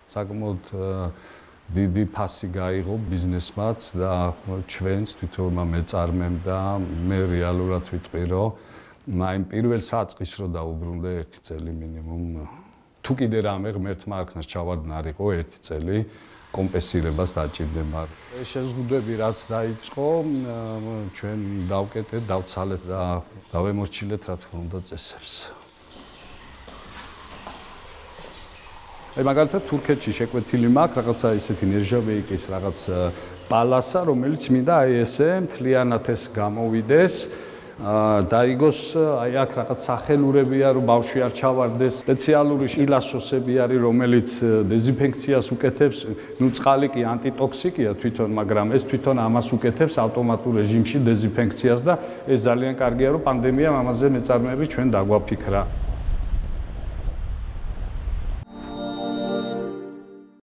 საკმაოდ დიდი ფასი გაიღო ბიზნესმაც და ჩვენს თვითონმა მეწარმემ და მე რეალურად ვიტყვი, რომ მაინც პირველ საწყის რო დაუბრუნდა 1 წელი მინიმუმ. თუ კიდე რამე ღმერთმა არქნას ჩავარდნარიყო 1 წელი კომპენსირებას დაჭირდება. შეზღუდვები რაც დაიწყო, ჩვენ დავკეტეთ, დავცალეთ და დავემორჩილეთ რა თქმა უნდა წესებს. მაგალითად თურქეთში შეკვეთილი მაქვს რაღაცა ისეთი ნერჟავეიკის რაღაც პალასა, რომელიც მინდა აი ესე მთლიანად ეს გამოვიდეს. დაიგოს აი აქ რაღაც სახელურებია, რომ ბავშვი არ ჩავარდეს. სპეციალური ილასოსები არის, რომელიც დეზინფექციას უკეთებს. ნუ წყალი კი ანტიტოქსიკია თვითონ, მაგრამ ეს თვითონ ამას უკეთებს ავტომატურ რეჟიმში დეზინფექციას და ეს ძალიან კარგია, რომ პანდემიამ ამაზე მეწარმეები ჩვენ დაგვაფიქრა.